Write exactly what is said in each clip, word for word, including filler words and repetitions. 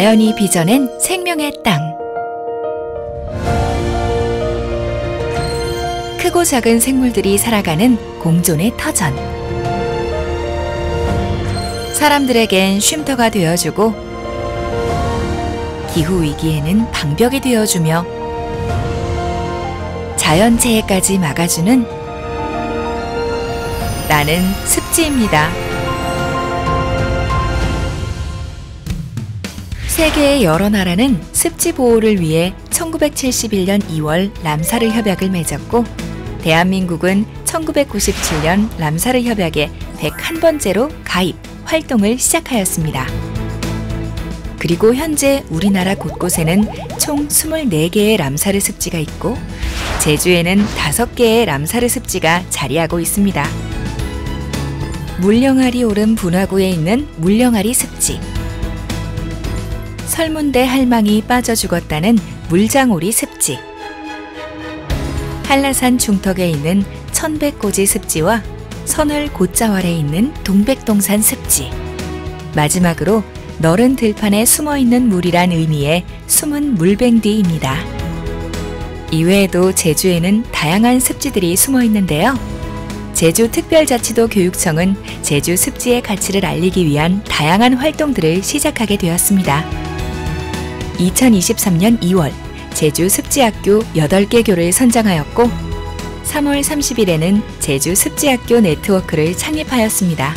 자연이 빚어낸 생명의 땅. 크고 작은 생물들이 살아가는 공존의 터전. 사람들에겐 쉼터가 되어주고 기후위기에는 방벽이 되어주며 자연재해까지 막아주는 나는 습지입니다. 세계의 여러 나라는 습지 보호를 위해 천구백칠십일 년 이월 람사르 협약을 맺었고, 대한민국은 천구백구십칠 년 람사르 협약에 백일 번째로 가입, 활동을 시작하였습니다. 그리고 현재 우리나라 곳곳에는 총 이십사 개의 람사르 습지가 있고, 제주에는 다섯 개의 람사르 습지가 자리하고 있습니다. 물령아리 오름 분화구에 있는 물령아리 습지, 설문대 할망이 빠져 죽었다는 물장오리 습지, 한라산 중턱에 있는 천백고지 습지와 선을 곶자왈에 있는 동백동산 습지, 마지막으로 너른 들판에 숨어있는 물이란 의미의 숨은 물뱅디입니다. 이외에도 제주에는 다양한 습지들이 숨어있는데요. 제주특별자치도 교육청은 제주 습지의 가치를 알리기 위한 다양한 활동들을 시작하게 되었습니다. 이천이십삼 년 이월 제주 습지학교 여덟 개 교를 선정하였고, 삼월 삼십일에는 제주 습지학교 네트워크를 창립하였습니다.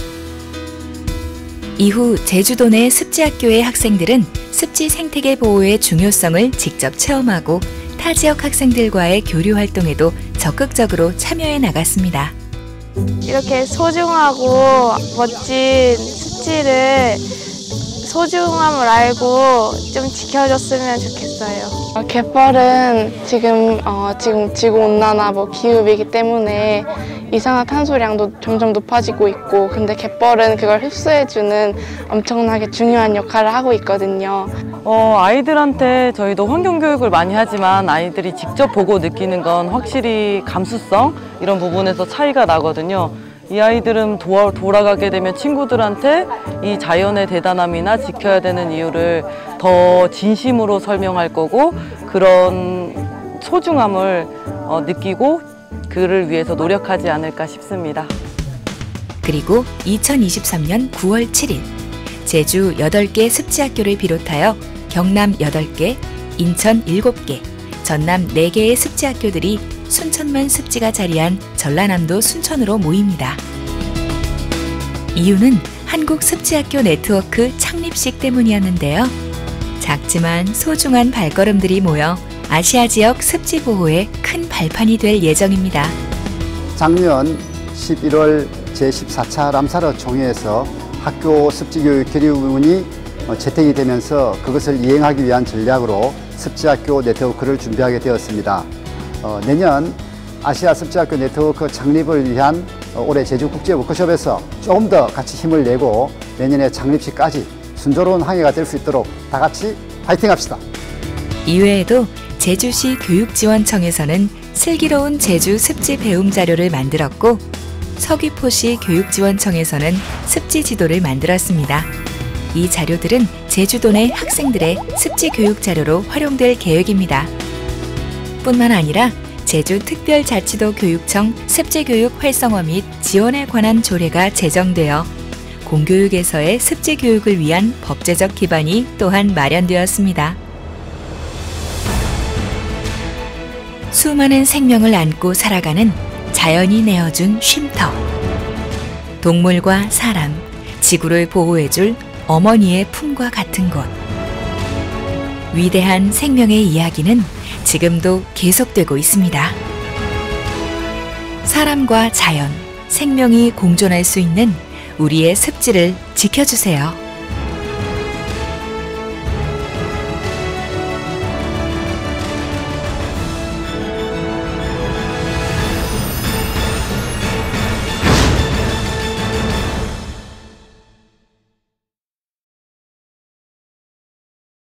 이후 제주도 내 습지학교의 학생들은 습지 생태계 보호의 중요성을 직접 체험하고 타 지역 학생들과의 교류 활동에도 적극적으로 참여해 나갔습니다. 이렇게 소중하고 멋진 습지를 소중함을 알고 좀 지켜줬으면 좋겠어요. 어, 갯벌은 지금 어, 지금 지구 온난화, 뭐 기후 위기 때문에 이산화탄소량도 점점 높아지고 있고, 근데 갯벌은 그걸 흡수해주는 엄청나게 중요한 역할을 하고 있거든요. 어, 아이들한테 저희도 환경교육을 많이 하지만 아이들이 직접 보고 느끼는 건 확실히 감수성 이런 부분에서 차이가 나거든요. 이 아이들은 도와, 돌아가게 되면 친구들한테 이 자연의 대단함이나 지켜야 되는 이유를 더 진심으로 설명할 거고, 그런 소중함을 어, 느끼고 그를 위해서 노력하지 않을까 싶습니다. 그리고 이천이십삼 년 구월 칠일 제주 여덟 개 습지학교를 비롯하여 경남 여덟 개, 인천 일곱 개, 전남 네 개의 습지학교들이 순천만 습지가 자리한 전라남도 순천으로 모입니다. 이유는 한국 습지학교 네트워크 창립식 때문이었는데요. 작지만 소중한 발걸음들이 모여 아시아 지역 습지 보호에 큰 발판이 될 예정입니다. 작년 십일월 제십사 차 람사르 총회에서 학교 습지교육 결의문이 채택이 되면서 그것을 이행하기 위한 전략으로 습지학교 네트워크를 준비하게 되었습니다. 어, 내년 아시아 습지학교 네트워크 창립을 위한 올해 제주국제 워크숍에서 조금 더 같이 힘을 내고 내년에 창립식까지 순조로운 항해가 될 수 있도록 다 같이 파이팅합시다. 이외에도 제주시 교육지원청에서는 슬기로운 제주 습지 배움 자료를 만들었고, 서귀포시 교육지원청에서는 습지 지도를 만들었습니다. 이 자료들은 제주도 내 학생들의 습지 교육 자료로 활용될 계획입니다. 뿐만 아니라 제주특별자치도 교육청 습지교육 활성화 및 지원에 관한 조례가 제정되어 공교육에서의 습지 교육을 위한 법제적 기반이 또한 마련되었습니다. 수많은 생명을 안고 살아가는 자연이 내어준 쉼터. 동물과 사람, 지구를 보호해줄 어머니의 품과 같은 곳. 위대한 생명의 이야기는 지금도 계속되고 있습니다. 사람과 자연, 생명이 공존할 수 있는 우리의 습지를 지켜주세요.